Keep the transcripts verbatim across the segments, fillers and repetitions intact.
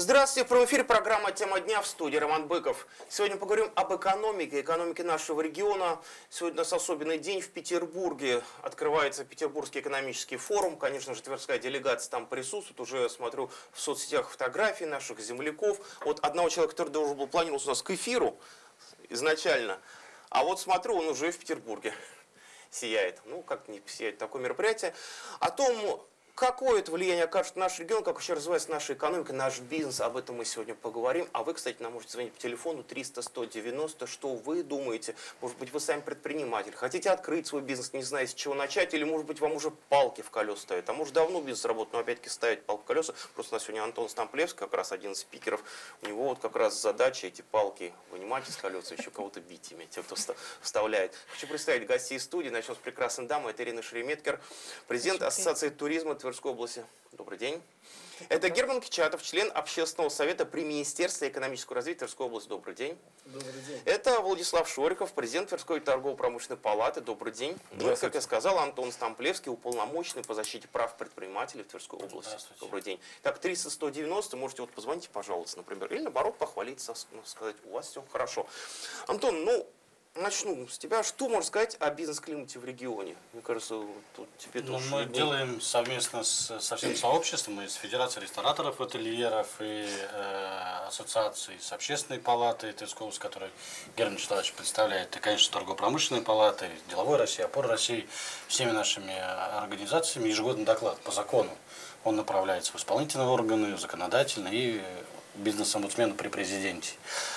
Здравствуйте, в прямом эфире программа «Тема дня», в студии Роман Быков. Сегодня поговорим об экономике, экономике нашего региона. Сегодня у нас особенный день в Петербурге. Открывается Петербургский экономический форум. Конечно же, тверская делегация там присутствует. Уже смотрю в соцсетях фотографии наших земляков. Вот одного человека, который должен был планироваться у нас к эфиру изначально. А вот смотрю, он уже в Петербурге сияет. Ну, как не сияет такое мероприятие. О том, какое это влияние окажет на наш регион, как вообще развивается наша экономика, наш бизнес, об этом мы сегодня поговорим. А вы, кстати, нам можете звонить по телефону триста сто девяносто. Что вы думаете? Может быть, вы сами предприниматель, хотите открыть свой бизнес, не зная, с чего начать, или, может быть, вам уже палки в колеса ставят. А может, давно бизнес работает, но опять-таки ставить палки в колеса. Просто у нас сегодня Антон Стамплевский, как раз один из спикеров. У него вот как раз задача эти палки вынимать из колеса, еще кого-то бить ими, те, кто вставляет. Хочу представить гостей студии. Начнем с прекрасной дамы. Это Ирина Шереметкер, президент Ассоциации туризма Тверской области. Добрый день. Это Герман Кичатов, член общественного совета при Министерстве экономического развития Тверской области. Добрый день. Добрый день. Это Владислав Шориков, президент Тверской торгово-промышленной палаты. Добрый день. Ну и, как я сказал, Антон Стамплевский, уполномоченный по защите прав предпринимателей в Тверской области. Добрый день. Так, триста сто девяносто, можете вот позвонить, пожалуйста, например, или наоборот похвалиться, сказать, у вас все хорошо. Антон, ну, начну с тебя. Что можно сказать о бизнес-климате в регионе? Мне кажется, тут тебе ну, тоже... Мы делаем совместно с, со всем сообществом, и с Федерацией рестораторов, ательеров, и э, ассоциацией с общественной палатой Тверской области, которую Герман Вячеславович представляет, и, конечно, торгово-промышленной палатой, Деловой России, Опора России, всеми нашими организациями ежегодный доклад по закону. Он направляется в исполнительные органы, законодательные и бизнес-омбудсмену при президенте.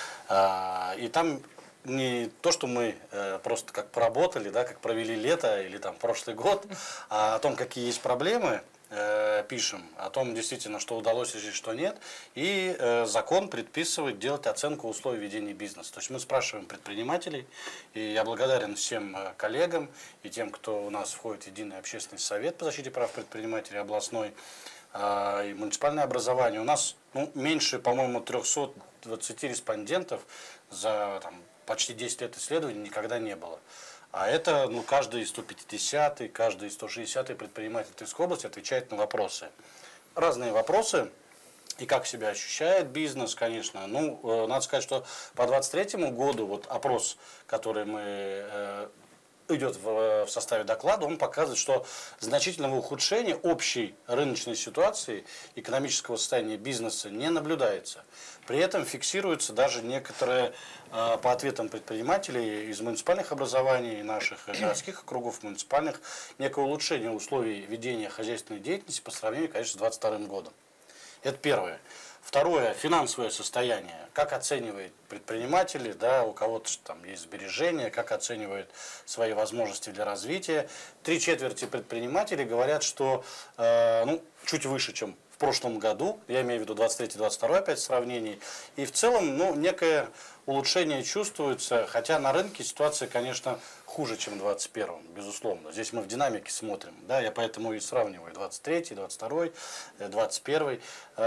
Э, и там не то, что мы э, просто как поработали, да, как провели лето или там прошлый год, а о том, какие есть проблемы, э, пишем, о том действительно, что удалось решить, что нет. И э, закон предписывает делать оценку условий ведения бизнеса. То есть мы спрашиваем предпринимателей, и я благодарен всем коллегам и тем, кто у нас входит в Единый общественный совет по защите прав предпринимателей областной, э, и муниципальное образование. У нас ну, меньше, по-моему, трёхсот двадцати респондентов за там, почти десять лет исследований никогда не было. А это ну, каждый сто пятидесятый, каждый сто шестидесятый предприниматель Тверской области отвечает на вопросы. Разные вопросы. И как себя ощущает бизнес, конечно. Ну, э, надо сказать, что по двадцать третьему году вот опрос, который мы э, идет в, в составе доклада, он показывает, что значительного ухудшения общей рыночной ситуации, экономического состояния бизнеса не наблюдается. При этом фиксируются даже некоторые, э, по ответам предпринимателей из муниципальных образований, наших городских округов, муниципальных, некое улучшение условий ведения хозяйственной деятельности по сравнению, конечно, с двадцать вторым годом. Это первое. Второе, финансовое состояние. Как оценивают предприниматели, да, у кого-то там есть сбережения, как оценивают свои возможности для развития. Три четверти предпринимателей говорят, что э, ну, чуть выше, чем в прошлом году, я имею в виду двадцать третий — двадцать второй опять сравнений. И в целом ну, некое улучшение чувствуется, хотя на рынке ситуация, конечно, хуже, чем в двадцать первом, безусловно. Здесь мы в динамике смотрим, да, я поэтому и сравниваю двадцать третий, двадцать второй, двадцать первый.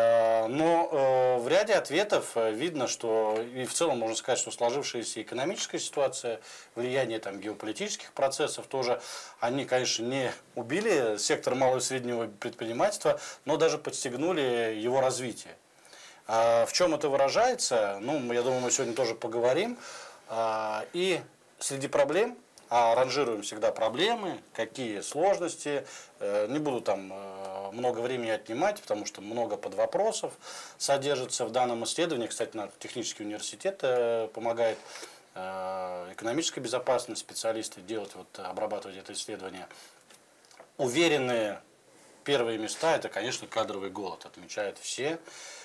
Но в ряде ответов видно, что и в целом можно сказать, что сложившаяся экономическая ситуация, влияние там, геополитических процессов тоже, они, конечно, не убили сектор малого и среднего предпринимательства, но даже подстегнули его развитие. В чем это выражается? Ну, я думаю, мы сегодня тоже поговорим. И среди проблем, а ранжируем всегда проблемы, какие сложности, не буду там много времени отнимать, потому что много подвопросов содержится в данном исследовании. Кстати, наш технический университет помогает экономической безопасности специалисты делать, вот, обрабатывать это исследование. Уверенные первые места, это, конечно, кадровый голод, отмечают все.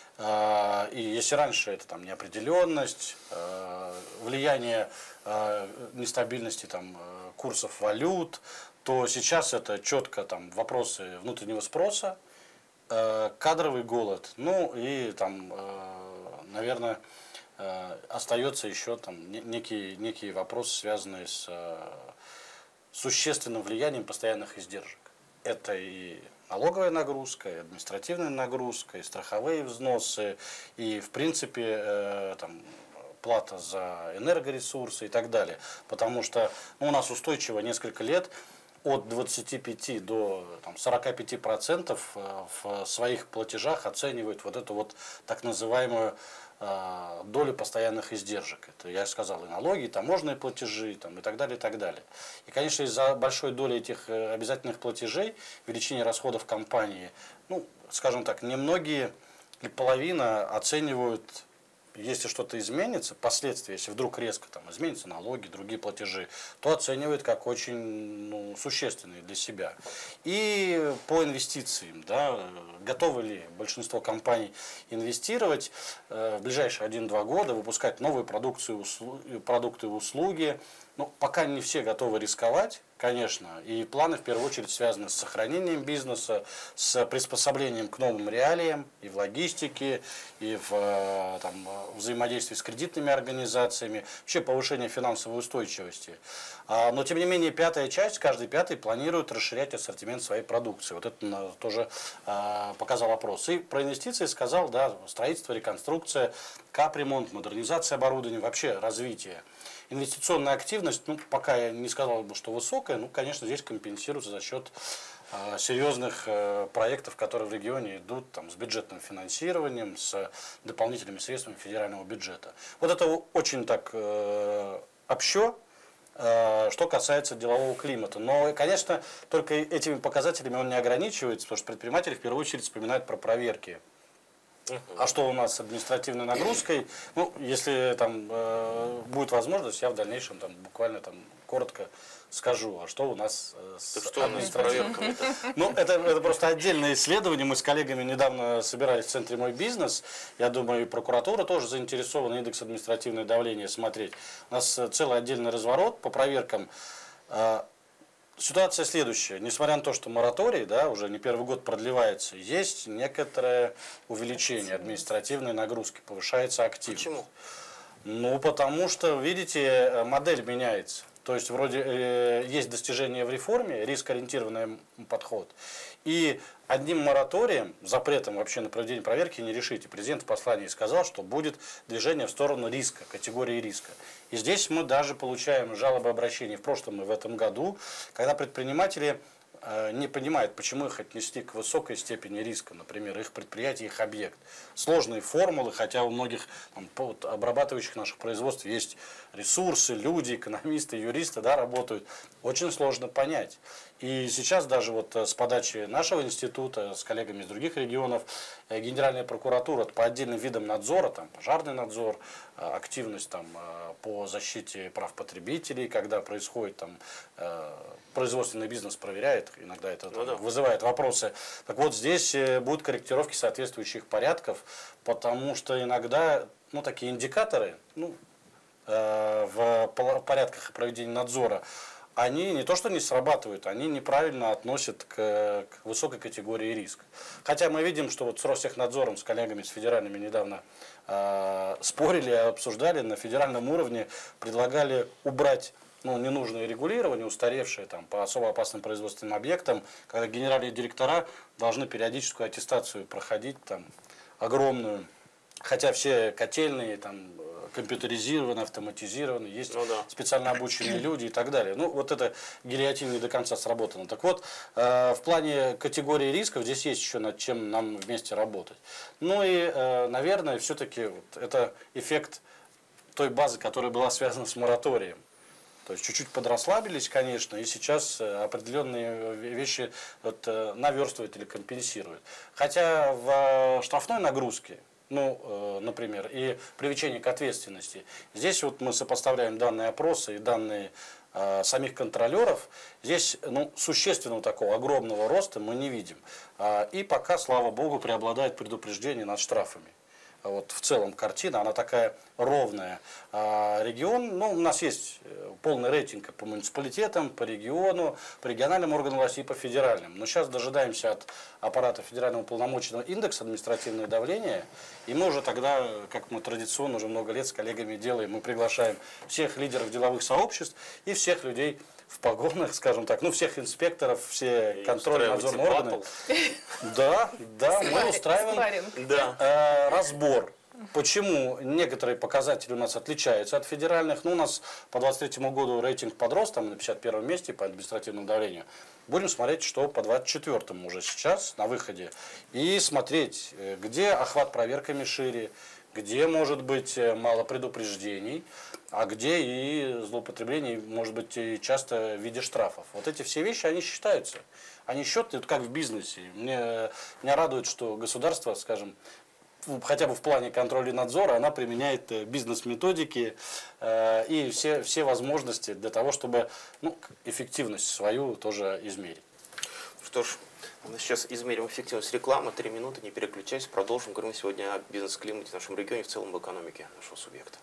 И если раньше это там неопределенность, влияние нестабильности там, курсов валют, то сейчас это четко там, вопросы внутреннего спроса, кадровый голод, ну и там, наверное, остается еще там некие, некие вопросы, связанные с существенным влиянием постоянных издержек. Это и налоговая нагрузка, и административная нагрузка, и страховые взносы, и, в принципе, э, там, плата за энергоресурсы и так далее. Потому что ну, у нас устойчиво несколько лет от двадцати пяти до там, сорока пяти процентов в своих платежах оценивают вот эту вот так называемую э, долю постоянных издержек. Это, я сказал, и налоги, и таможенные платежи, там, и так далее, и так далее. И, конечно, из-за большой доли этих обязательных платежей, величине расходов компании, ну, скажем так, немногие или половина оценивают, если что-то изменится, последствия, если вдруг резко там, изменятся налоги, другие платежи, то оценивают как очень ну, существенные для себя. И по инвестициям, да, готовы ли большинство компаний инвестировать э, в ближайшие один-два года, выпускать новые продукцию, услу- продукты и услуги. Ну, пока не все готовы рисковать, конечно, и планы в первую очередь связаны с сохранением бизнеса, с приспособлением к новым реалиям и в логистике, и в там, взаимодействии с кредитными организациями, вообще повышение финансовой устойчивости. Но, тем не менее, пятая часть, каждый пятый планирует расширять ассортимент своей продукции. Вот это тоже показал опрос. И про инвестиции сказал, да, строительство, реконструкция, капремонт, модернизация оборудования, вообще развитие. Инвестиционная активность, ну, пока я не сказал бы, что высокая, ну, конечно, здесь компенсируется за счет э, серьезных э, проектов, которые в регионе идут там, с бюджетным финансированием, с дополнительными средствами федерального бюджета. Вот это очень так э, общо, э, что касается делового климата. Но, конечно, только этими показателями он не ограничивается, потому что предприниматели в первую очередь вспоминают про проверки. А что у нас с административной нагрузкой? Ну, если там э, будет возможность, я в дальнейшем там буквально там коротко скажу, а что у нас э, с Так что административной нагрузкой. Ну, это, это просто отдельное исследование. Мы с коллегами недавно собирались в центре «Мой бизнес». Я думаю, и прокуратура тоже заинтересована индекс административного давления смотреть. У нас целый отдельный разворот по проверкам. Ситуация следующая. Несмотря на то, что мораторий, да, уже не первый год продлевается, есть некоторое увеличение административной нагрузки, повышается активность. Почему? Ну, потому что, видите, модель меняется. То есть, вроде э, есть достижения в реформе, рискоориентированный подход. И одним мораторием, запретом вообще на проведение проверки не решите. Президент в послании сказал, что будет движение в сторону риска, категории риска. И здесь мы даже получаем жалобы обращения в прошлом и в этом году, когда предприниматели э, не понимают, почему их отнести к высокой степени риска, например, их предприятие, их объект. Сложные формулы, хотя у многих там, вот, обрабатывающих наших производств есть ресурсы, люди, экономисты, юристы, да, работают. Очень сложно понять. И сейчас даже вот с подачи нашего института, с коллегами из других регионов, Генеральная прокуратура по отдельным видам надзора, там, пожарный надзор, активность там, по защите прав потребителей, когда происходит там, производственный бизнес проверяет, иногда это там, ну, да. вызывает вопросы. Так вот, здесь будут корректировки соответствующих порядков, потому что иногда ну, такие индикаторы ну, в порядках проведения надзора, они не то что не срабатывают, они неправильно относят к, к высокой категории риска. Хотя мы видим, что вот с Ростехнадзором, с коллегами, с федеральными недавно э, спорили, обсуждали на федеральном уровне, предлагали убрать ну, ненужное регулирование, устаревшее там, по особо опасным производственным объектам, когда генеральные директора должны периодическую аттестацию проходить там, огромную. Хотя все котельные там, компьютеризированы, автоматизированы, есть ну, да. специально обученные люди и так далее. Ну, вот это гильотина не до конца сработано. Так вот, э, в плане категории рисков здесь есть еще над чем нам вместе работать. Ну и, э, наверное, все-таки вот это эффект той базы, которая была связана с мораторием. То есть чуть-чуть подрасслабились, конечно, и сейчас определенные вещи вот, наверстывают или компенсируют. Хотя в штрафной нагрузке, ну, например, и привлечение к ответственности. Здесь вот мы сопоставляем данные опроса и данные э, самих контролеров. Здесь ну, существенного такого огромного роста мы не видим. А, и пока, слава богу, преобладает предупреждение над штрафами. Вот в целом картина, она такая ровная. А регион, ну, у нас есть полный рейтинг по муниципалитетам, по региону, по региональным органам власти и по федеральным. Но сейчас дожидаемся от аппарата федерального уполномоченного индекса административного давления. И мы уже тогда, как мы традиционно уже много лет с коллегами делаем, мы приглашаем всех лидеров деловых сообществ и всех людей в погонах, скажем так, ну, всех инспекторов, все контрольно-надзорные органы. Да, да, мы устраиваем да. разбор Почему некоторые показатели у нас отличаются от федеральных? Ну, у нас по двадцать третьему году рейтинг подрос, там на пятьдесят первом месте по административному давлению. Будем смотреть, что по двадцать четвёртому уже сейчас на выходе. И смотреть, где охват проверками шире, где может быть мало предупреждений, а где и злоупотреблений, может быть, и часто в виде штрафов. Вот эти все вещи, они считаются. Они считают, как в бизнесе. Мне, меня радует, что государство, скажем, хотя бы в плане контроля и надзора, она применяет бизнес-методики э, и все, все возможности для того, чтобы ну, эффективность свою тоже измерить. Что ж, сейчас измерим эффективность рекламы. Три минуты, не переключайся. Продолжим. Говорим сегодня о бизнес-климате в нашем регионе, в целом об экономике нашего субъекта.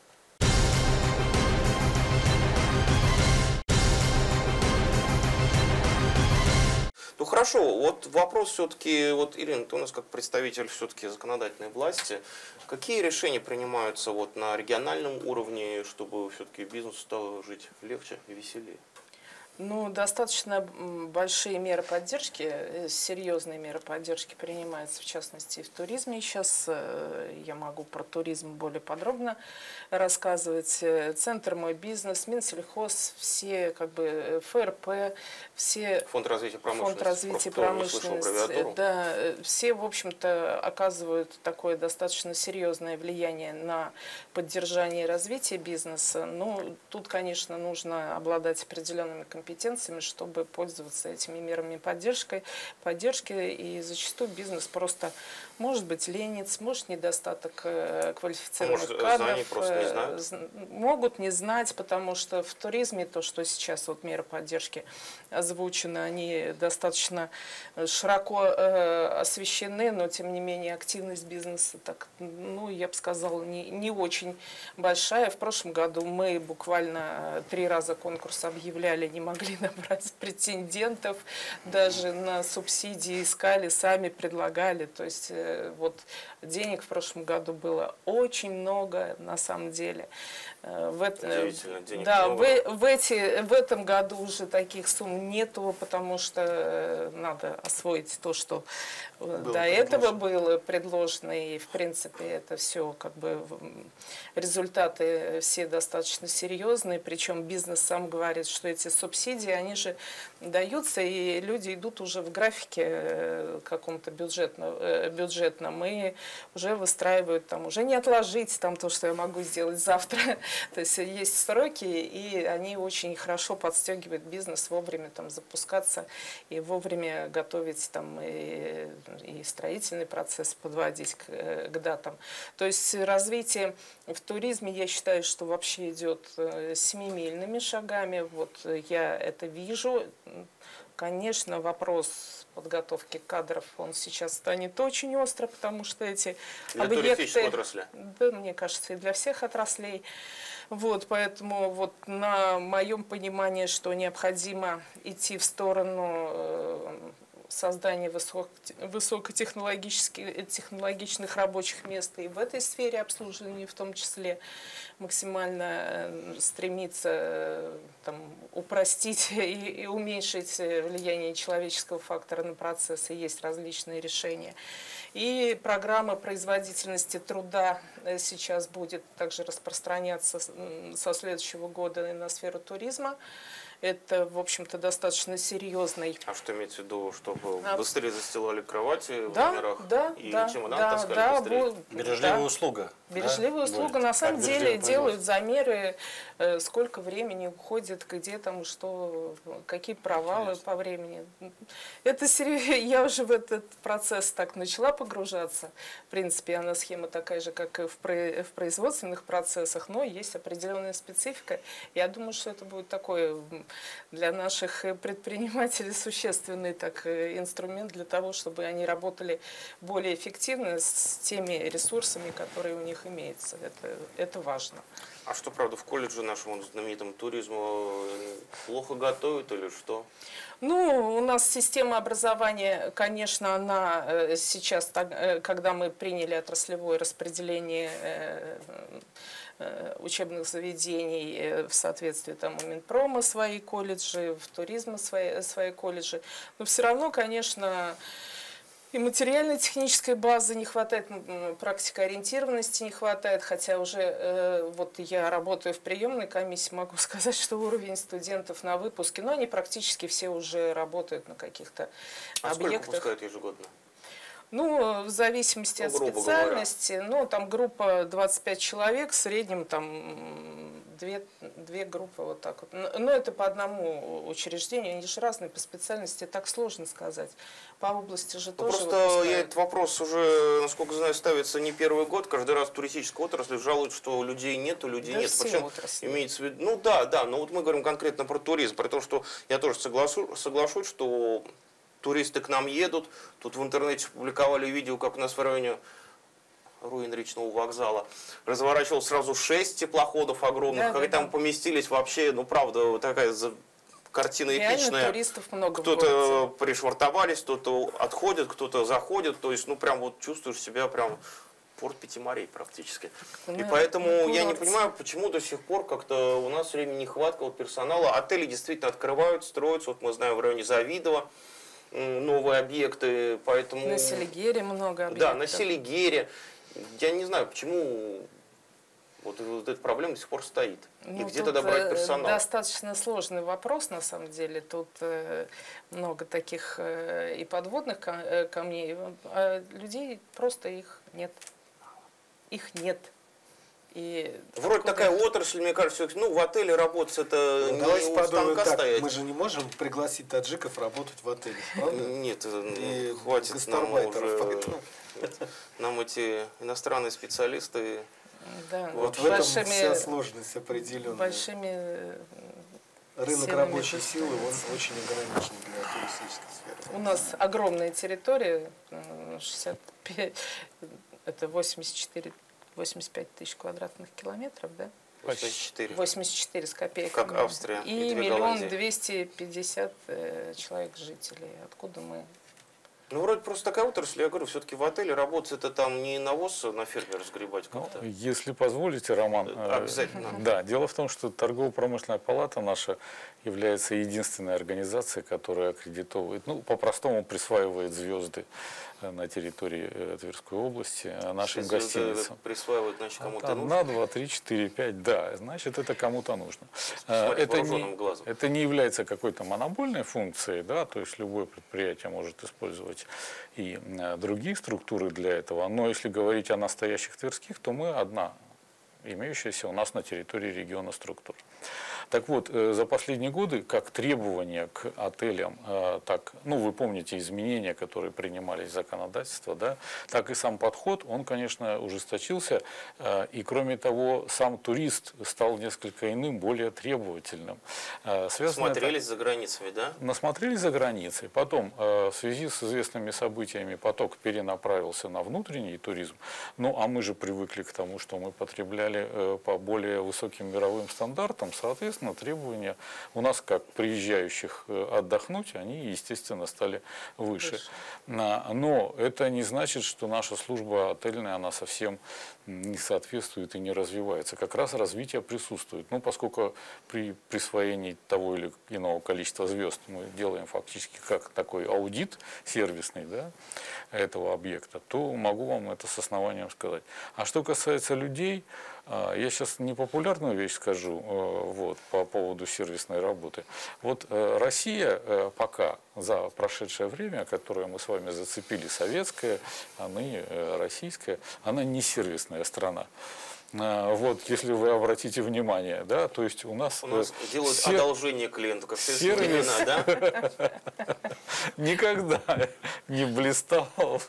Ну хорошо, вот вопрос все-таки, вот, Ирина, ты у нас как представитель все-таки законодательной власти, какие решения принимаются вот на региональном уровне, чтобы все-таки бизнесу стало жить легче и веселее? Ну, достаточно большие меры поддержки, серьезные меры поддержки принимаются, в частности, и в туризме. Сейчас я могу про туризм более подробно рассказывать. Центр «Мой бизнес», Минсельхоз, все как бы эф эр пэ, все... Фонд развития промышленности. Фонд развития промышленности, да, все, в общем-то, оказывают такое достаточно серьезное влияние на поддержание и развитие бизнеса. Ну, тут, конечно, нужно обладать определенными компетенциями, компетенциями, чтобы пользоваться этими мерами поддержки, поддержки. И зачастую бизнес просто может быть ленец, может недостаток квалифицированных может, кадров. просто не знают? Могут не знать, потому что в туризме то, что сейчас вот меры поддержки озвучены, они достаточно широко освещены, но тем не менее активность бизнеса, так, ну, я бы сказала, не, не очень большая. В прошлом году мы буквально три раза конкурс объявляли, не могли могли набрать претендентов, даже на субсидии искали, сами предлагали. То есть вот денег в прошлом году было очень много на самом деле. В, это, да, в, в, эти, в этом году уже таких сумм нету, потому что надо освоить то, что было до предложено. этого было предложено. И в принципе это все как бы результаты все достаточно серьезные. Причем бизнес сам говорит, что эти субсидии, они же даются, и люди идут уже в графике каком-то бюджетном, бюджетном и уже выстраивают там, уже не отложить там то, что я могу сделать завтра. То есть есть сроки, и они очень хорошо подстегивают бизнес вовремя там запускаться и вовремя готовить там и, и строительный процесс подводить к, к датам. То есть развитие в туризме, я считаю, что вообще идет семимильными шагами. Вот я это вижу. Конечно, вопрос подготовки кадров, он сейчас станет очень остро, потому что эти для объекты... туристической отрасли? Да, мне кажется, и для всех отраслей. Вот, поэтому вот на моем понимании, что необходимо идти в сторону создания высок, высокотехнологических технологичных рабочих мест и в этой сфере обслуживания в том числе, максимально стремиться там, упростить и, и уменьшить влияние человеческого фактора на процессы. Есть различные решения. И программа производительности труда сейчас будет также распространяться со следующего года на сферу туризма. Это, в общем-то, достаточно серьезный. А что имеется в виду, чтобы а... быстрее застилали кровати да, в номерах да, и да, чемодан да, таскали да, быстрее? бу... Бережливая да. услуга. Бережливая да? услуга. Будет. На самом как деле делают замеры, сколько времени уходит, где там, что, какие провалы Интересно. по времени. Это серьезно. Я уже в этот процесс так начала погружаться. В принципе, она схема такая же, как и в производственных процессах, но есть определенная специфика. Я думаю, что это будет такой для нас наших предпринимателей существенный так, инструмент для того, чтобы они работали более эффективно с теми ресурсами, которые у них имеются. Это, это важно. А что, правда, в колледже нашему знаменитому туризму плохо готовят или что? Ну, у нас система образования, конечно, она сейчас, когда мы приняли отраслевое распределение учебных заведений в соответствии там, у Минпрома свои колледжи, в туризме свои, свои колледжи. Но все равно, конечно, И материально-технической базы не хватает, практикоориентированности не хватает, хотя уже э, вот я работаю в приемной комиссии, могу сказать, что уровень студентов на выпуске, но они практически все уже работают на каких-то А сколько объектах. выпускают ежегодно? Ну, в зависимости Ну, от грубо специальности, ну, там группа двадцать пять человек, в среднем там две, две группы вот так вот. Но но это по одному учреждению, они же разные по специальности, так сложно сказать. По области же Ну, тоже просто я выпускают. этот вопрос уже, насколько знаю, ставится не первый год. Каждый раз туристическая отрасль жалует, что людей нету, людей Да нет. все Причем отрасли. имеется в виду, ну да, да, но вот мы говорим конкретно про туризм, при том, что я тоже соглашу, соглашусь, что туристы к нам едут. Тут в интернете публиковали видео, как у нас в районе руин речного вокзала разворачивал сразу шесть теплоходов огромных, Да, да, как там да. поместились вообще, ну правда, вот такая за- картина Реально эпичная. туристов много в Кто-то городе. пришвартовались, кто-то отходит, кто-то заходит. То есть, ну, прям вот чувствуешь себя прям порт пяти морей практически. И На- поэтому на я не курорте. понимаю, почему до сих пор как-то у нас все время нехватка вот персонала. Отели действительно открывают, строятся. Вот мы знаем в районе Завидово м, новые объекты. Поэтому... На Селигере много объектов. Да, на Селигере. Я не знаю, почему вот, вот эта проблема до сих пор стоит. И Ну, где тут, тогда брать э, персонал? Достаточно сложный вопрос, на самом деле. Тут э, много таких э, и подводных ка- э, камней. А людей просто их нет. Их нет. И Вроде откуда такая их- отрасль, мне кажется, ну, в отеле работать это Ну, не давайте у подумаем станка так, стоять. мы же не можем пригласить таджиков работать в отеле, правда? Нет, И э, хватит нам гастарбайтеров, уже, поэтому нам эти иностранные специалисты. Да, вот с в этом большими, вся сложность определенная. большими э, Рынок силами рабочей здесь силы, он становится. очень ограничен для туристической сферы. У нас огромная территория, э, шестьдесят пять, это восемьдесят четыре, восемьдесят пять тысяч квадратных километров, да? восемьдесят четыре. восемьдесят четыре с копейками. Как Австрия и И две миллион Голландии. двести пятьдесят э, человек жителей. Откуда мы? Ну, вроде просто такая отрасль, я говорю, все-таки в отеле работать это там не навоз на ферме разгребать Ну, как-то. если позволите, Роман. э, Обязательно. Да, дело в том, что торгово-промышленная палата наша является единственной организацией, которая аккредитовывает, ну, по-простому присваивает звезды э, на территории э, Тверской области э, нашим Если звезды гостиницам. присваивают, значит, кому-то нужно. Одна, два, три, четыре, пять, да, значит, это кому-то нужно. Э, Смотреть Это вооруженным не, глазом. это не является какой-то монопольной функцией, да, то есть любое предприятие может использовать и э, другие структуры для этого, но если говорить о настоящих тверских, то мы одна имеющаяся у нас на территории региона структура. Так вот, э, за последние годы, как требования к отелям, э, так, ну, вы помните изменения, которые принимались в законодательство, да, так и сам подход, он, конечно, ужесточился, э, и, кроме того, сам турист стал несколько иным, более требовательным. Э, связано это- Смотрелись за границами, да? Насмотрелись за границей. Потом, э, в связи с известными событиями, поток перенаправился на внутренний туризм. Ну, а мы же привыкли к тому, что мы потребляли э, по более высоким мировым стандартам. Соответственно, требования у нас, как приезжающих э, отдохнуть, они, естественно, стали выше. На- Но это не значит, что наша служба отельная, она совсем не соответствует и не развивается. Как раз развитие присутствует. Ну, поскольку при присвоении того или иного количества звезд мы делаем фактически как такой аудит сервисный, да, этого объекта, то могу вам это с основанием сказать. А что касается людей, а, я сейчас непопулярную вещь скажу э, вот, по поводу сервисной работы. Вот э, Россия э, пока за прошедшее время, которое мы с вами зацепили, советская, а ныне э, российская, она не сервисная страна. А, Вот, если вы обратите внимание, да, то есть у нас, У нас э, делают сер- одолжение клиенту, как в советские сервис. времена, да? никогда не блистал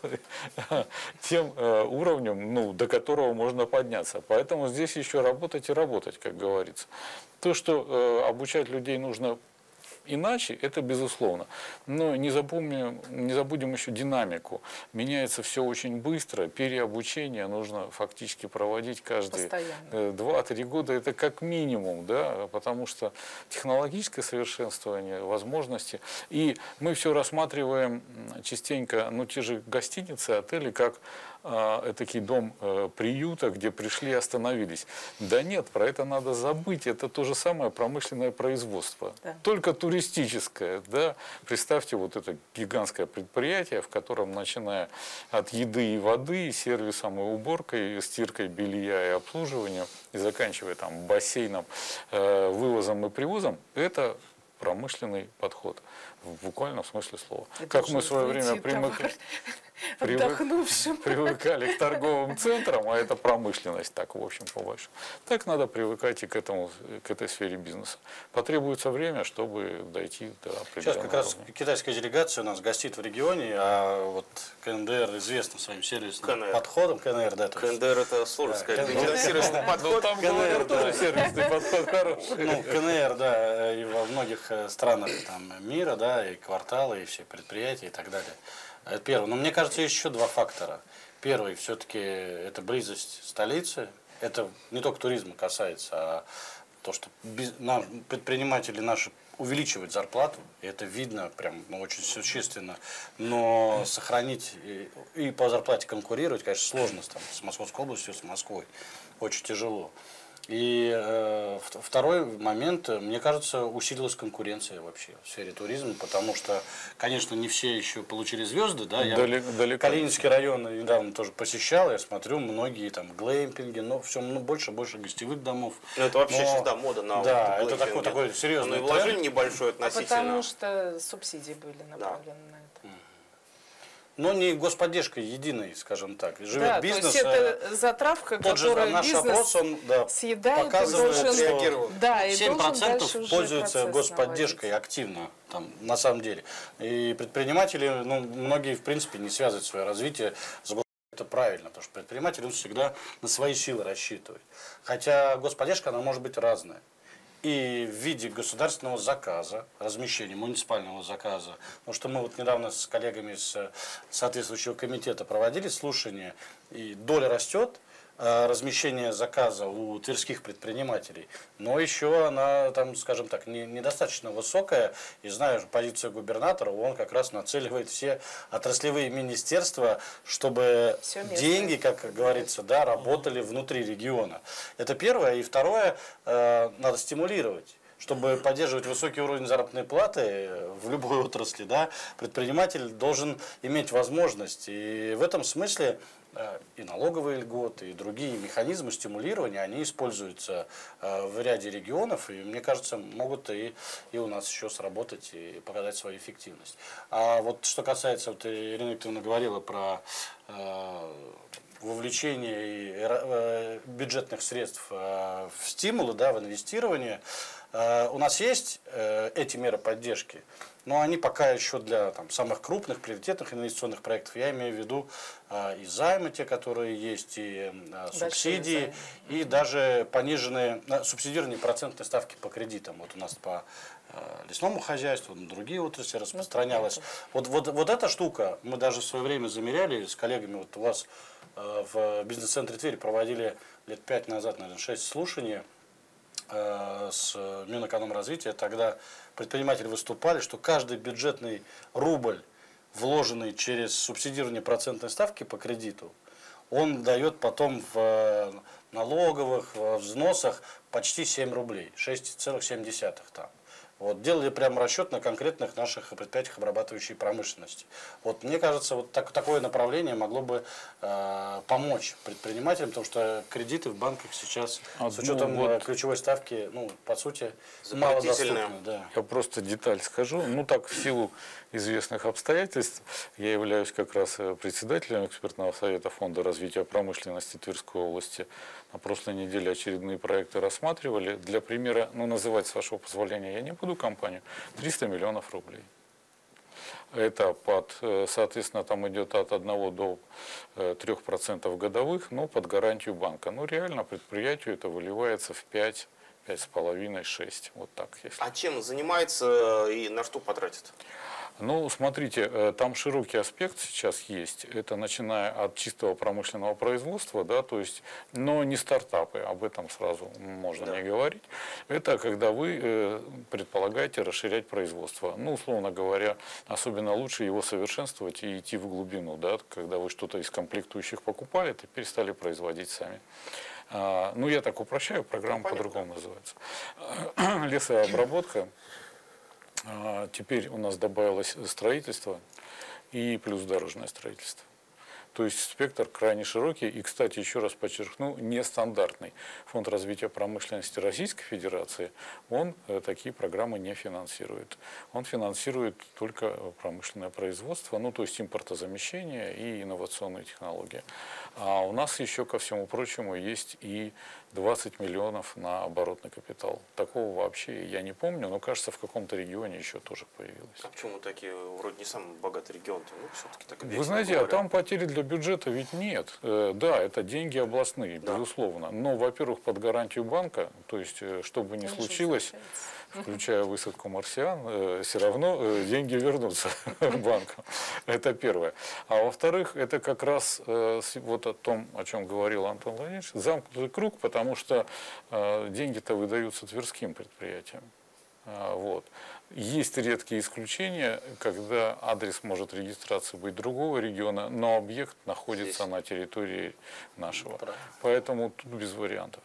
тем э, уровнем, ну, до которого можно подняться. Поэтому здесь еще работать и работать, как говорится. То, что э, обучать людей нужно иначе, это безусловно. Но не забудем, не забудем еще динамику. Меняется все очень быстро, переобучение нужно фактически проводить каждые Постоянно. два-три года, это как минимум, да, потому что технологическое совершенствование, возможности. И мы все рассматриваем м, частенько, ну, те же гостиницы, отели, как э, этакий дом э, приюта, где пришли и остановились. Да нет, про это надо забыть. Это то же самое промышленное производство. Да. Только туристическое, да. Представьте вот это гигантское предприятие, в котором, начиная от еды и воды, сервисом и уборкой, стиркой белья и обслуживанием, и заканчивая там бассейном, э, вывозом и привозом, это промышленный подход в буквальном смысле слова. Это Как мы в уже свое время выйти примыкли. Привык- отдохнувшим. Привыкали к торговым центрам, а это промышленность, так, в общем, по большому. Так надо привыкать и к, этому, к этой сфере бизнеса. Потребуется время, чтобы дойти до определенного Сейчас как раз уровня. китайская делегация у нас гостит в регионе, а вот КНДР известен своим сервисным КНР. подходом. КНР, да, то есть. КНДР это сложно Да, сказать. КНДР. Это сервисный Ну, подход. там, КНР, говорят, да. тоже сервисный подход хороший. Ну, КНР, да, и во многих э, странах там, мира, да, и кварталы, и все предприятия и так далее. Это первое. Но мне кажется, есть еще два фактора. Первый, все-таки, это близость столицы. Это не только туризма касается, а то, что биз- нам, предприниматели наши увеличивают зарплату, и это видно прям ну, очень существенно, но сохранить и, и по зарплате конкурировать, конечно, сложно там, с Московской областью, с Москвой. Очень тяжело. И э, в- второй момент, э, мне кажется, усилилась конкуренция вообще в сфере туризма, потому что, конечно, не все еще получили звезды, да, я Далеко- вот далеко. Калининский район недавно тоже посещал, я смотрю, многие там глэмпинги, но все ну, больше и больше гостевых домов. Ну, это вообще Но- сейчас, да, мода на Да, вот это такой, глэмпинге. такой серьезный Ну и вложение тренд. небольшое А относительно. потому что субсидии были направлены на это. Но не господдержка единой, скажем так. Живет Да, бизнес. то есть э, это затравка, Тот же которую наш бизнес опрос, он да, съедает, и показывает, должен, что да, и семь должен процентов дальше уже пользуются процесс господдержкой наводить. активно, там, на самом деле. И предприниматели, ну, многие, в принципе, не связывают свое развитие с господдержкой. Это правильно, потому что предприниматель он всегда на свои силы рассчитывает. Хотя господдержка, она может быть разная. И в виде государственного заказа, размещения муниципального заказа. Потому что мы вот недавно с коллегами с соответствующего комитета проводили слушания, и доля растет, э, размещение заказа у тверских предпринимателей, но еще она, там, скажем так, не- недостаточно высокая. И знаю позицию губернатора, он как раз нацеливает все отраслевые министерства, чтобы Всё местное. деньги, как говорится, да, работали внутри региона. Это первое. И второе, э, надо стимулировать. Чтобы поддерживать высокий уровень заработной платы в любой отрасли, да, предприниматель должен иметь возможность. И в этом смысле э, и налоговые льготы, и другие механизмы стимулирования, они используются э, в ряде регионов, и, мне кажется, могут и, и у нас еще сработать и показать свою эффективность. А вот что касается, вот Ирина Викторовна говорила про э, вовлечение и, э, бюджетных средств э, в стимулы, да, в инвестирование. Э, у нас есть э, эти меры поддержки, но они пока еще для там, самых крупных, приоритетных инвестиционных проектов. Я имею в виду э, и займы, те, которые есть, и э, субсидии, и даже пониженные э, субсидирование процентной ставки по кредитам. Вот у нас по э, лесному хозяйству, на другие отрасли распространялось. Вот, вот, вот эта штука, мы даже в свое время замеряли с коллегами, вот у вас э, в бизнес-центре Тверь проводили лет пять назад, наверное, шесть слушаний э, с Минэкономразвития. Тогда предприниматели выступали, что каждый бюджетный рубль, вложенный через субсидирование процентной ставки по кредиту, он дает потом в э, налоговых, в взносах почти семь рублей, шесть целых семь десятых там. Вот, делали прям расчет на конкретных наших предприятиях обрабатывающей промышленности. Вот, мне кажется, вот так, такое направление могло бы э, помочь предпринимателям, потому что кредиты в банках сейчас Одну с учетом вот- э, ключевой ставки, ну, по сути, Запретительная. малодоступны. Да. Я просто деталь скажу. Ну так, в силу известных обстоятельств, я являюсь как раз э, председателем экспертного совета Фонда развития промышленности Тверской области. На прошлой неделе очередные проекты рассматривали. Для примера, ну называть, с вашего позволения, я не буду компанию, триста миллионов рублей. Это под, э, соответственно, там идет от одного до трёх процентов годовых, но под гарантию банка. Но реально предприятию это выливается в пять, пять с половиной, шесть. Вот так, если. А чем занимается и на что потратит? Ну, смотрите, э, там широкий аспект сейчас есть. Это начиная от чистого промышленного производства, да, то есть, но не стартапы, об этом сразу можно Да. не говорить. Это когда вы э, предполагаете расширять производство. Ну, условно говоря, особенно лучше его совершенствовать и идти в глубину, да, когда вы что-то из комплектующих покупали, теперь стали производить сами. А, ну, я так упрощаю, программа Ну, понятно. по-другому называется. Лесообработка. А теперь у нас добавилось строительство и плюс дорожное строительство. То есть спектр крайне широкий и, кстати, еще раз подчеркну, нестандартный. Фонд развития промышленности Российской Федерации, он э, такие программы не финансирует. Он финансирует только промышленное производство, ну то есть импортозамещение и инновационные технологии. А у нас еще, ко всему прочему, есть и двадцать миллионов на оборотный капитал. Такого вообще я не помню, но кажется, в каком-то регионе еще тоже появилось. А почему такие, вроде не самый богатый регион-то? Ну, все-таки так Вы знаете, говорят. а там потери для бюджета ведь нет. Э, Да, это деньги областные, Да. безусловно. Но, во-первых, под гарантию банка, то есть, э, что бы ни Они же случилось, возвращаются. включая высадку марсиан, все равно э, деньги вернутся банкам. Это первое. А во-вторых, это как раз э, с- вот о том, о чем говорил Антон Владимирович, замкнутый круг, потому что э, деньги-то выдаются тверским предприятиям. А, Вот. Есть редкие исключения, когда адрес может регистрации быть другого региона, но объект находится Здесь. на территории нашего. Правильно. Поэтому тут без вариантов.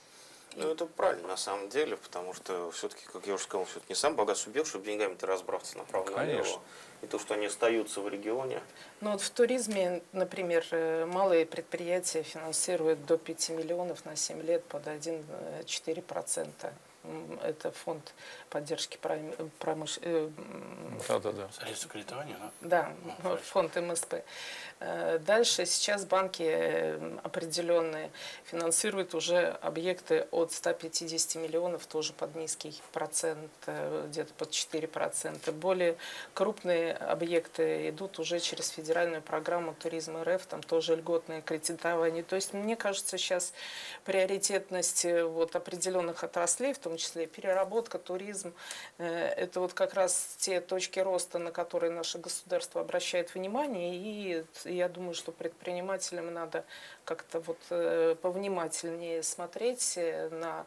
Ну, это правильно, на самом деле, потому что все-таки, как я уже сказал, все-таки не сам богатый субъект, чтобы деньгами-то разбраться направо-налево. Конечно. И то, что они остаются в регионе. Ну вот в туризме, например, э, малые предприятия финансируют до пяти миллионов на семь лет под один целых четыре десятых процента. М, Это фонд поддержки промышленности. Да-да-да. Средства кредитования, да? Да, Ну, хорошо. фонд эм эс пэ. Э, Дальше сейчас банки э, определенные финансируют уже объекты от ста пятидесяти миллионов, тоже под низкий процент, э, где-то под четыре процента. Более крупные объекты идут уже через федеральную программу «Туризм эр эф», там тоже льготное кредитование. То есть, мне кажется, сейчас приоритетность э, вот определенных отраслей, в том числе переработка, туризм, э, это вот как раз те точки роста, на которые наше государство обращает внимание, и я думаю, что предпринимателям надо как-то вот э, повнимательнее смотреть э, на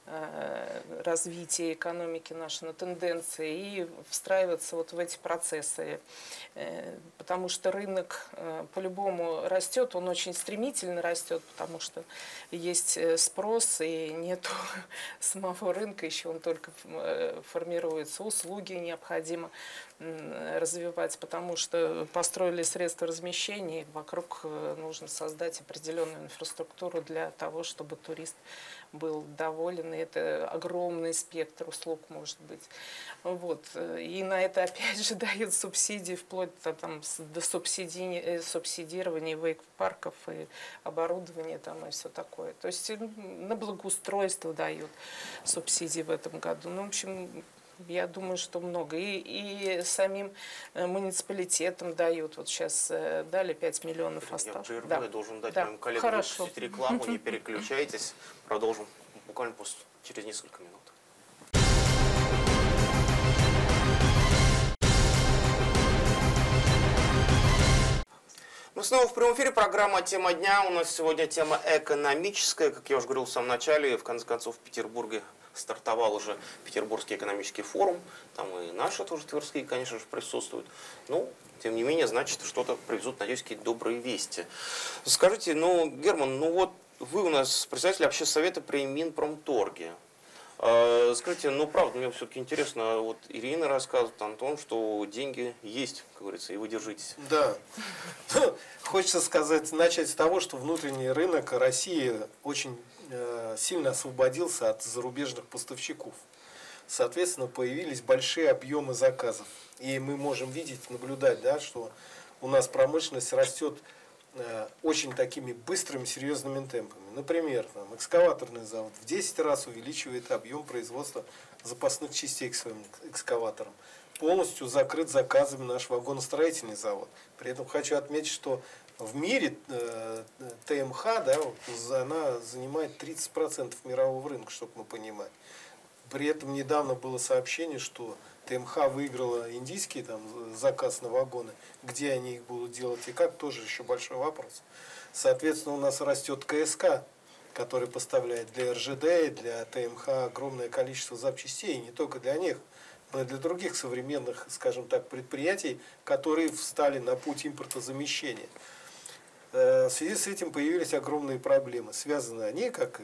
э, развитие экономики нашей, на тенденции и встраиваться вот в эти процессы. Э, Потому что рынок э, по-любому растет, он очень стремительно растет, потому что есть э, спрос и нету самого рынка, еще он только э, формируется, услуги необходимо м, развивать, потому что построили средства размещения, и вокруг э, нужно создать определенную инфраструктуру для того, чтобы турист был доволен, и это огромный спектр услуг может быть. Вот. И на это опять же дают субсидии, вплоть до, там, с- до субсиди- э, субсидирования вейк-парков и оборудования там, и все такое. То есть м, на благоустройство дают субсидии в этом году. Ну, в общем, я думаю, что много. И, и самим э, муниципалитетам дают. Вот сейчас э, дали пять миллионов Я осталось. прерву, Да. я должен дать Да. моим коллегам Хорошо. выпустить рекламу, не переключайтесь. Продолжим буквально после, через несколько минут. Мы снова в прямом эфире. Программа «Тема дня». У нас сегодня тема экономическая. Как я уже говорил в самом начале, в конце концов в Петербурге стартовал уже Петербургский экономический форум. Там и наши тоже тверские, конечно же, присутствуют. Ну, тем не менее, значит, что-то привезут, надеюсь, какие-то добрые вести. Скажите, ну, Герман, ну вот вы у нас председатель общественного совета при Минпромторге. Э, Скажите, ну правда, мне все-таки интересно, вот Ирина рассказывает, Антон, что деньги есть, как говорится, и вы держитесь. Да. Хочется сказать, начать с того, что внутренний рынок России очень э, сильно освободился от зарубежных поставщиков. Соответственно, появились большие объемы заказов. И мы можем видеть, наблюдать, да, что у нас промышленность растет э, очень такими быстрыми, серьезными темпами. Например, там, экскаваторный завод в десять раз увеличивает объем производства запасных частей к своим экскаваторам. Полностью закрыт заказами наш вагоностроительный завод. При этом хочу отметить, что в мире э, тэ эм ха, да, вот, она занимает тридцать процентов мирового рынка, чтобы мы понимали. При этом недавно было сообщение, что тэ эм ха выиграла индийский там, заказ на вагоны. Где они их будут делать и как, тоже еще большой вопрос. Соответственно, у нас растет ка эс ка, который поставляет для эр жэ дэ и для тэ эм ха огромное количество запчастей, и не только для них, но и для других современных, скажем так, предприятий, которые встали на путь импортозамещения. В связи с этим появились огромные проблемы. Связаны они, как и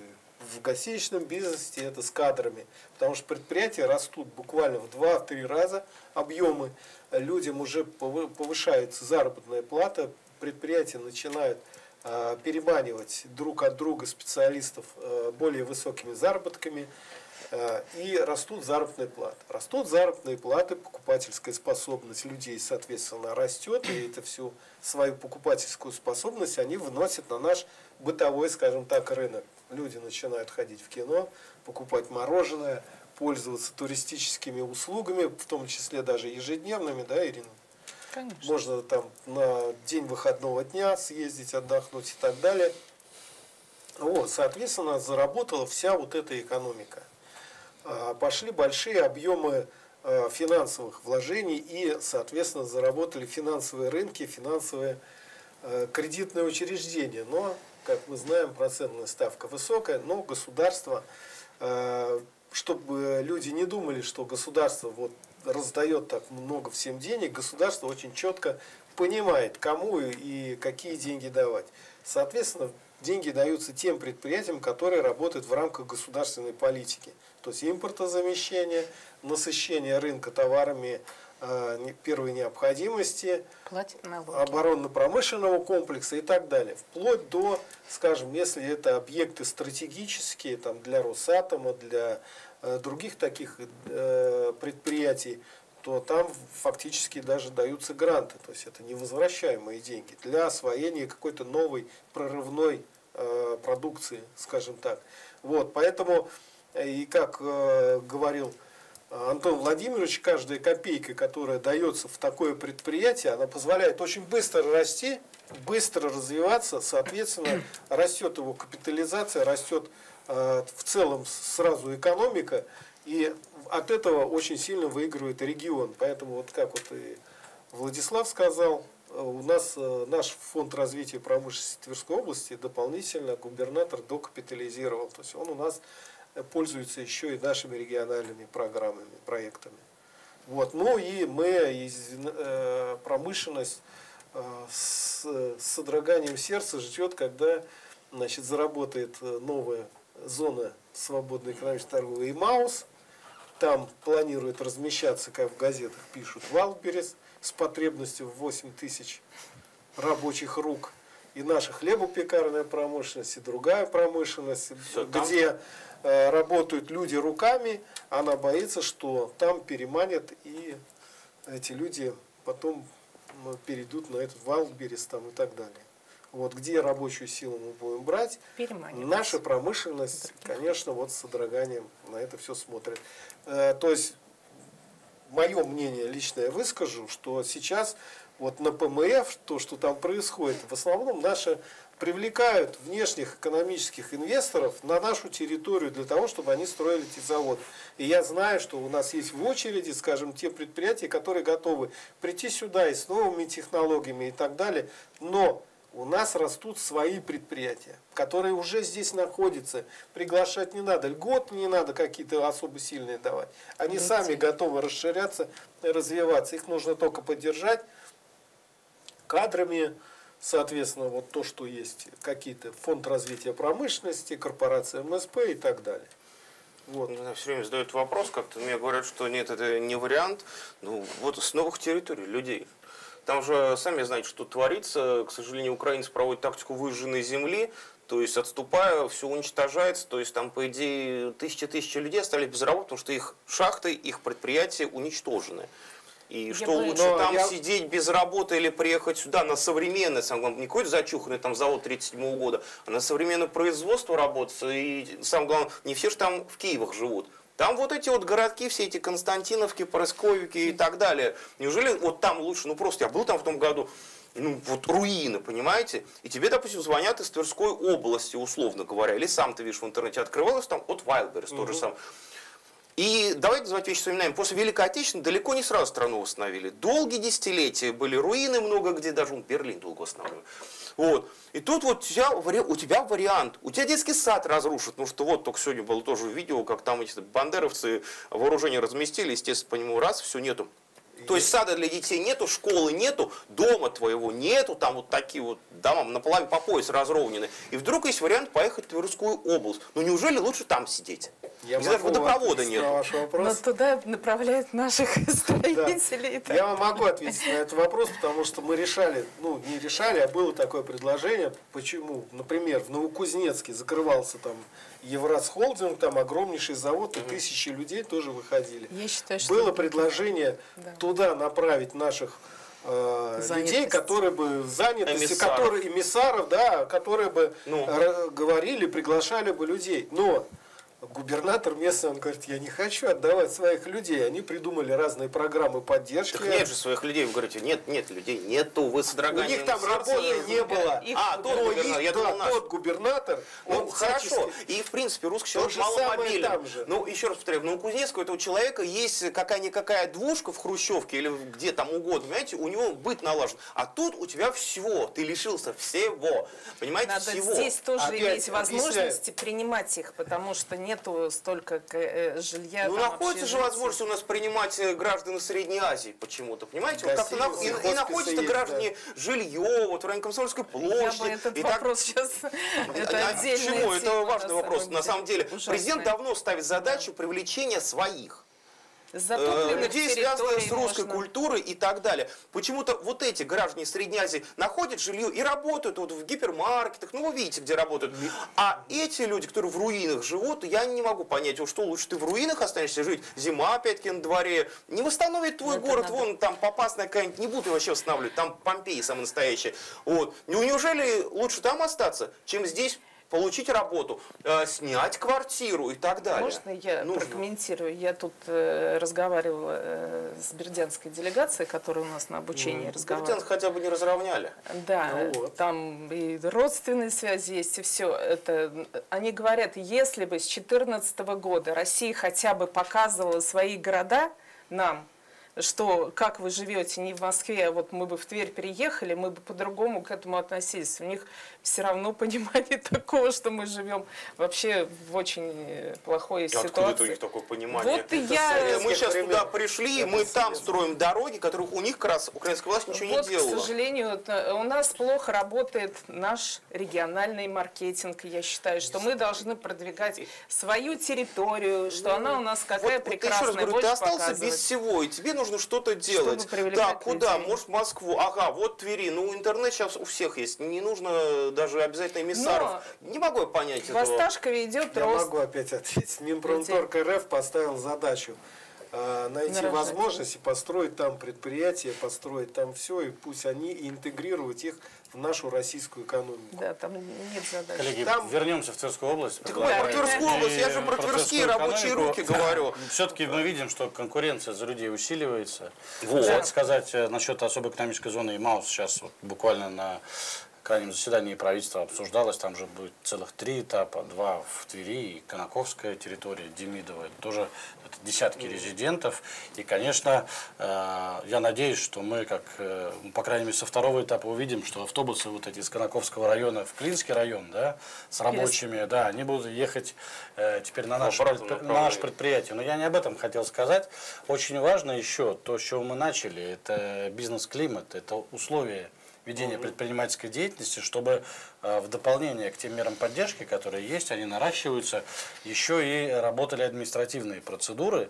в гостиничном бизнесе это с кадрами. Потому что предприятия растут буквально в два-три раза объемы. Людям уже повышается заработная плата. Предприятия начинают э, переманивать друг от друга специалистов э, более высокими заработками. Э, и растут заработные платы. Растут заработные платы, покупательская способность людей, соответственно, растет. И это всю свою покупательскую способность они выносят на наш бытовой, скажем так, рынок. Люди начинают ходить в кино, покупать мороженое, пользоваться туристическими услугами, в том числе даже ежедневными, да, Ирина? Конечно. Можно там на день выходного дня съездить, отдохнуть и так далее. Вот, соответственно, заработала вся вот эта экономика. Пошли большие объемы финансовых вложений и, соответственно, заработали финансовые рынки, финансовые кредитные учреждения. Но, как мы знаем, процентная ставка высокая, но государство, чтобы люди не думали, что государство вот раздает так много всем денег, государство очень четко понимает, кому и какие деньги давать. Соответственно, деньги даются тем предприятиям, которые работают в рамках государственной политики. То есть импортозамещение, насыщение рынка товарами э, первой необходимости, оборонно-промышленного комплекса и так далее. Вплоть до, скажем, если это объекты стратегические там, для Росатома, для э, других таких э, предприятий, то там фактически даже даются гранты. То есть это невозвращаемые деньги для освоения какой-то новой прорывной э, продукции, скажем так. Вот, поэтому, и как э, говорил Антон Владимирович, каждая копейка, которая дается в такое предприятие, она позволяет очень быстро расти, быстро развиваться, соответственно, растет его капитализация, растет э, в целом сразу экономика, и от этого очень сильно выигрывает регион. Поэтому, вот как вот и Владислав сказал, у нас э, наш фонд развития промышленности Тверской области дополнительно губернатор докапитализировал. То есть он у нас пользуется еще и нашими региональными программами, проектами. Вот. Ну и мы, из, э, промышленность э, с, с содроганием сердца ждет, когда, значит, заработает новая зона свободной экономической торговли ИМАУС. Там планируют размещаться, как в газетах пишут, Вайлдберрис с потребностью в восемь тысяч рабочих рук. И наша хлебопекарная промышленность, и другая промышленность, Все, где там... э, работают люди руками, она боится, что там переманят, и эти люди потом ну, перейдут на этот Вайлдберрис там, и так далее. Вот, где рабочую силу мы будем брать, наша промышленность, конечно, вот с содроганием на это все смотрит. Э, то есть, мое мнение личное выскажу, что сейчас вот на ПМФ, то, что там происходит, в основном наши привлекают внешних экономических инвесторов на нашу территорию для того, чтобы они строили эти заводы. И я знаю, что у нас есть в очереди, скажем, те предприятия, которые готовы прийти сюда и с новыми технологиями и так далее, но у нас растут свои предприятия, которые уже здесь находятся. Приглашать не надо, льгот не надо какие-то особо сильные давать. Они Видите? сами готовы расширяться, развиваться. Их нужно только поддержать кадрами, соответственно, вот то, что есть, какие-то фонд развития промышленности, корпорация эм эс пэ и так далее. Вот. Все время задают вопрос, как-то мне говорят, что нет, это не вариант. Ну, вот с новых территорий людей. Там же, сами знаете, что творится. К сожалению, украинцы проводят тактику выжженной земли. То есть, отступая, все уничтожается. То есть, там, по идее, тысячи-тысячи людей остались без работы, потому что их шахты, их предприятия уничтожены. И я что бы... лучше Но там я... сидеть без работы или приехать сюда на современный, сам главное, не какой-то зачуханный там завод тридцать седьмого года, а на современное производство работать. И самое главное, не все же там в Киевах живут. Там вот эти вот городки, все эти Константиновки, Поросковики и так далее. Неужели вот там лучше? Ну просто я был там в том году, ну вот руины, понимаете? И тебе, допустим, звонят из Тверской области, условно говоря. Или сам ты видишь в интернете, открывалось там от Вайлдберрис, угу. тот же самый. И давайте называть вещи своими именами. После Великой Отечественной далеко не сразу страну восстановили. Долгие десятилетия были руины много где, даже Берлин долго восстанавливали. Вот. И тут вот у тебя, у тебя вариант. У тебя детский сад разрушат. Потому что вот только сегодня было тоже видео, как там эти бандеровцы вооружение разместили. Естественно, по нему раз, все нету. То есть сада для детей нету, школы нету, дома твоего нету, там вот такие вот дома наполовину по пояс разровнены. И вдруг есть вариант поехать в Тверскую область. Ну неужели лучше там сидеть? Я Где даже могу водопровода ответить на нету. ваш вопрос. Но туда направляют наших строителей. Да. Я вам могу ответить на этот вопрос, потому что мы решали, ну не решали, а было такое предложение, почему, например, в Новокузнецке закрывался там Евросхолдинг, там огромнейший завод, и тысячи людей тоже выходили. Я считаю, что Было предложение Да. туда направить наших э, Занятость. людей, которые бы занятости, Эмиссаров. которые эмиссаров, да, которые бы Ну. р- говорили, приглашали бы людей. Но губернатор местный, он говорит, я не хочу отдавать своих людей. Они придумали разные программы поддержки. Так нет же своих людей, вы говорите, нет, нет людей, нету, вы с У содроганием них там сердца работы говорите. не было. Их А, тот Но губернатор, их, я да, думал наш. тот губернатор, Ну, он хорошо. всячески- И, в принципе, русский То человек же самое маломобилен. там же. Ну, еще раз повторяю, в Новокузнецке у этого человека есть какая-никакая двушка в Хрущевке или где там угодно, понимаете, у него быт налажен. А тут у тебя всего, ты лишился всего, понимаете, надо всего. здесь тоже Опять иметь объясняю. возможности принимать их, потому что нету столько э, жилья. Ну, там, находится же общежитий. возможность у нас принимать э, граждан из Средней Азии почему-то, понимаете? Вот как-то Гостиницы, на- и, и хосписы находятся есть, граждане жилье, вот в районе Комсомольской Я площади. бы этот и так- вопрос сейчас... Это А отдельная почему? Это тема, важный вопрос. На самом деле, Ужасная. президент давно ставит задачу привлечения своих. Э, Затопленных людей, связанных с территорий русской можно. культурой и так далее. Почему-то вот эти граждане Средней Азии находят жилье и работают вот в гипермаркетах, ну вы видите, где работают. А эти люди, которые в руинах живут, я не могу понять, вот что лучше, ты в руинах останешься жить, зима опять-таки на дворе, не восстановит твой Это город, надо. вон там попасная какая-нибудь, не буду вообще восстанавливать, там Помпеи самые настоящие. Вот. Ну неужели лучше там остаться, чем здесь получить работу, э, снять квартиру и так далее? Можно я Нужно. прокомментирую? Я тут э, разговаривала э, с бердянской делегацией, которая у нас на обучении разговаривала. Бердянск хотя бы не разровняли. Да, Ну вот. там и родственные связи есть, и все это. Они говорят, если бы с две тысячи четырнадцатого года Россия хотя бы показывала свои города нам, что как вы живете не в Москве, а вот мы бы в Тверь переехали, мы бы по-другому к этому относились. У них все равно понимание такого, что мы живем вообще в очень плохой Откуда ситуации. это у них такое понимание? Вот и Это я- советских Мы сейчас времен. туда пришли, Это мы там советских. строим дороги, которых у них как раз украинская власть ничего Вот, не делала. к сожалению, это- у нас плохо работает наш региональный маркетинг. Я считаю, что мы должны продвигать свою территорию, что она у нас какая Вот- вот я еще раз прекрасная, говорю, ты больше остался показывать. без всего, и тебе нужно что-то делать. привлекать Так, куда? людей. Может, в Москву? Ага, вот Твери. Ну, интернет сейчас у всех есть. Не нужно даже обязательно эмиссаров. Не могу я понять В этого. Осташкове идет Я рост. могу опять ответить. Минпромторг РФ поставил задачу э, найти Нарожать. возможности построить там предприятия, построить там все, и пусть они и интегрировать их в нашу российскую экономику. Да, там нет задач. Коллеги, Там- вернемся в Тверскую область. Так мы про Тверскую область, я же про тверские рабочие руки говорю. Все-таки мы видим, что конкуренция за людей усиливается. Вот. Вот сказать э, насчет особой экономической зоны и МАУС сейчас вот буквально на крайнем заседании правительства обсуждалось, там же будет целых три этапа, два в Твери, и Конаковская территория, Демидовая, тоже это десятки резидентов. И, конечно, э, я надеюсь, что мы, как, э, ну, по крайней мере, со второго этапа увидим, что автобусы вот эти из Конаковского района в Клинский район, да, с рабочими, да, они будут ехать э, теперь на наше, обратном предпри- направлении. наше предприятие. Но я не об этом хотел сказать. Очень важно еще то, с чего мы начали, это бизнес-климат, это условия ведения предпринимательской деятельности, чтобы э, в дополнение к тем мерам поддержки, которые есть, они наращиваются, еще и работали административные процедуры,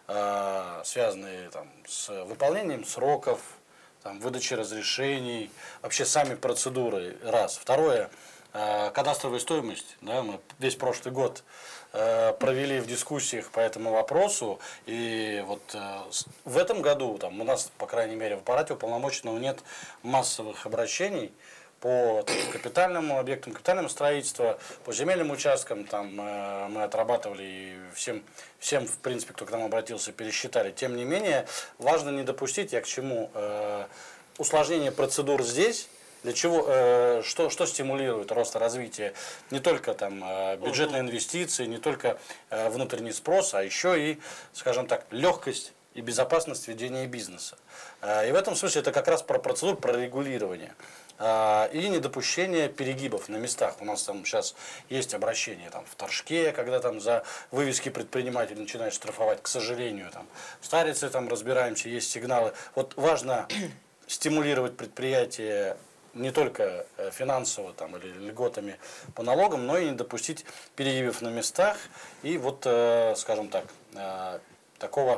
э, связанные там, с выполнением сроков, там, выдачей разрешений, вообще сами процедуры, раз. Второе, э, кадастровая стоимость, да, мы весь прошлый год э, провели в дискуссиях по этому вопросу, и вот э, с- в этом году там, у нас, по крайней мере, в аппарате уполномоченного нет массовых обращений по там, капитальному объектам, капитальному строительству, по земельным участкам, там э, мы отрабатывали и всем, всем, в принципе, кто к нам обратился, пересчитали. Тем не менее, важно не допустить, я к чему, э, усложнение процедур здесь. Для чего, э, что, что стимулирует рост и развитие не только там, э, бюджетные инвестиции, не только э, внутренний спрос, а еще и, скажем так, легкость и безопасность ведения бизнеса. Э, и в этом смысле это как раз про процедуру, про регулирование. А, и недопущение перегибов на местах. У нас там сейчас есть обращение там, в Торжке, когда там за вывески предприниматели начинают штрафовать, к сожалению. Там, в Старице там разбираемся, есть сигналы. Вот важно стимулировать предприятия не только финансово там, или льготами по налогам, но и не допустить перегибов на местах и вот, скажем так, такого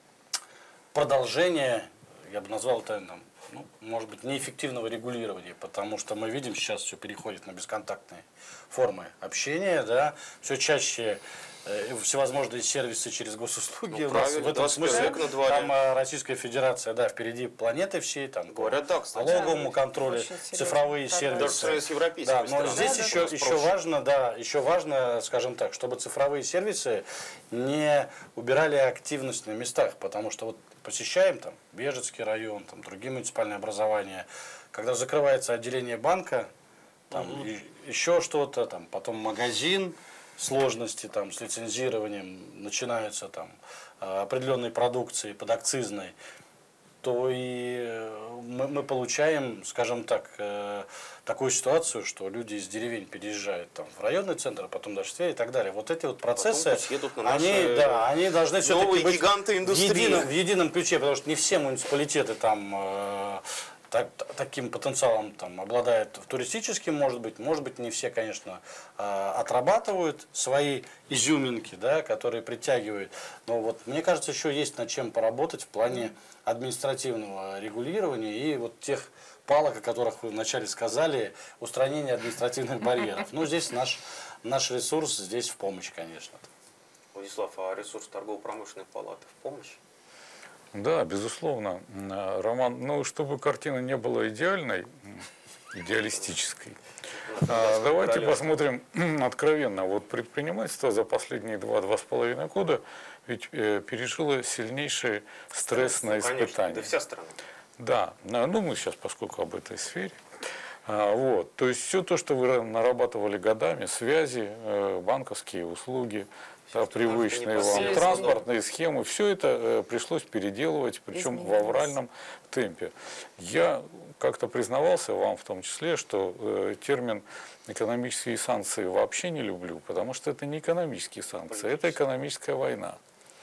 продолжения, я бы назвал это, там, ну, может быть, неэффективного регулирования, потому что мы видим, сейчас все переходит на бесконтактные формы общения, да, все чаще э, всевозможные сервисы через госуслуги. Ну, у нас в этом смысле на дворе. там э, Российская Федерация, да, впереди планеты всей, там, Говорят, да, по кстати. налоговому Да, контролю, очень серьезно. цифровые Даже сервисы. Даже в сравнении с европейскими Да, но странами. здесь Да, еще, да, еще проще. важно, да, еще важно, скажем так, чтобы цифровые сервисы не убирали активность на местах, потому что вот посещаем там Бежецкий район, там другие муниципальные образования, когда закрывается отделение банка, там Угу. и, еще что-то, там потом магазин, сложности там с лицензированием начинаются там определенной продукции подакцизной, то и мы, мы получаем, скажем так, э, такую ситуацию, что люди из деревень переезжают там, в районный центр, а потом даже в Тверь и так далее. Вот эти вот процессы, пусть едут на они, наши да, они должны все-таки новые быть гиганты в индустрии. едином, в едином ключе, потому что не все муниципалитеты там э, так, таким потенциалом там, обладают туристическим, может быть, может быть, не все, конечно, э, отрабатывают свои изюминки, да, которые притягивают. Но вот мне кажется, еще есть над чем поработать в плане административного регулирования и вот тех палок, о которых вы вначале сказали, устранение административных барьеров. Ну, здесь наш, наш ресурс здесь в помощь, конечно. Владислав, а ресурс торгово-промышленной палаты в помощь? Да, безусловно. М, Роман, ну, чтобы картина не была идеальной, м, идеалистической, а, давайте королевство. посмотрим откровенно. Вот предпринимательство за последние два-два с половиной года ведь э, пережило сильнейшее стрессное Ну, конечно, испытание. да вся страна. Да, на- ну мы сейчас, поскольку об этой сфере. А, вот, то есть все то, что вы нарабатывали годами, связи, э, банковские услуги, да, привычные вам непосредственно. транспортные схемы, все это э, пришлось переделывать, причем в Изменилось. авральном темпе. Я как-то признавался вам в том числе, что э, термин экономические санкции вообще не люблю, потому что это не экономические санкции, это экономическая война.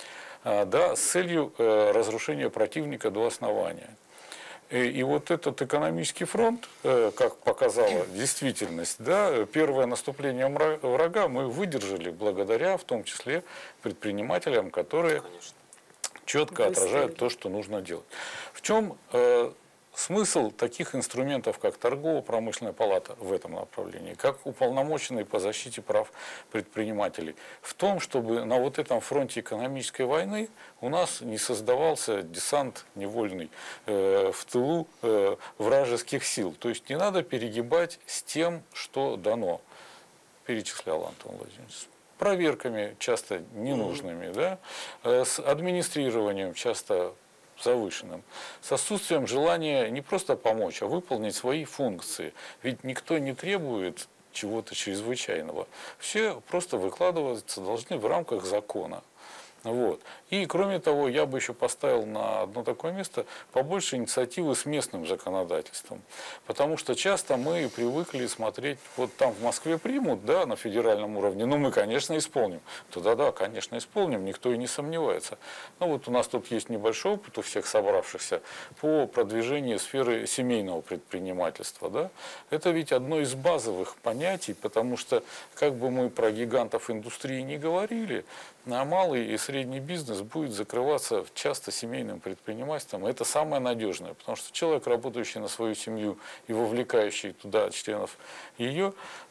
А, да, с целью э, разрушения противника до основания. И, и вот этот экономический фронт, э, как показала действительность, да, первое наступление мра- врага мы выдержали благодаря, в том числе, предпринимателям, которые Конечно. четко Выстояли. отражают то, что нужно делать. В чем э, смысл таких инструментов, как торгово-промышленная палата в этом направлении, как уполномоченный по защите прав предпринимателей? В том, чтобы на вот этом фронте экономической войны у нас не создавался десант невольный э, в тылу э, вражеских сил. То есть не надо перегибать с тем, что дано, перечислял Антон Владимирович. Проверками часто ненужными, да? э, с администрированием часто завышенным, с отсутствием желания не просто помочь, а выполнить свои функции. Ведь никто не требует чего-то чрезвычайного. Все просто выкладываться должны в рамках закона. Вот. И кроме того, я бы еще поставил на одно такое место побольше инициативы с местным законодательством. Потому что часто мы привыкли смотреть, вот там в Москве примут, да, на федеральном уровне, ну мы, конечно, исполним. Туда, да, конечно, исполним, никто и не сомневается. Но вот у нас тут есть небольшой опыт у всех собравшихся по продвижению сферы семейного предпринимательства. Да? Это ведь одно из базовых понятий, потому что, как бы мы про гигантов индустрии не говорили, а малый и средний бизнес будет закрываться часто семейным предпринимательством. Это самое надежное, потому что человек, работающий на свою семью и вовлекающий туда членов ее,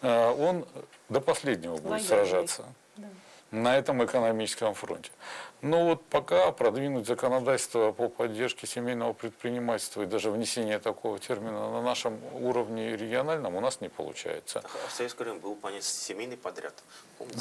он до последнего будет Лояльный. сражаться Да. на этом экономическом фронте. Но вот пока продвинуть законодательство по поддержке семейного предпринимательства и даже внесение такого термина на нашем уровне региональном у нас не получается. В советское время был понятие семейный подряд. Помните?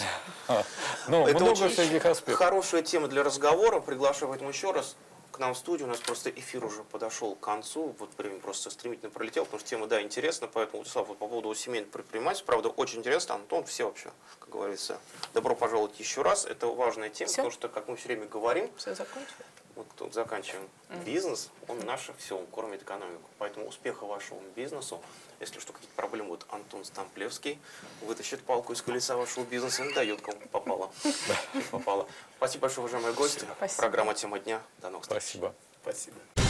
Ну, Это много очень всяких аспектов. хорошая тема для разговора. Приглашаю поэтому еще раз к нам в студию. У нас просто эфир уже подошел к концу. Вот время просто стремительно пролетело, потому что тема, да, интересна. Поэтому, Владислав, вот по поводу семейного предпринимательства, правда, очень интересно. Антон, все вообще, как говорится, добро пожаловать еще раз. Это важная тема, Всё? потому что, как мы все время говорим, Все закончили? мы тут заканчиваем. Бизнес, он наше все, он кормит экономику. Поэтому успеха вашему бизнесу. Если что, какие-то проблемы будут, Антон Стамплевский вытащит палку из колеса вашего бизнеса и дает, кому попало. попало. Спасибо большое, уважаемые гости. Спасибо. Программа «Тема дня». До новых встреч. Спасибо. Спасибо.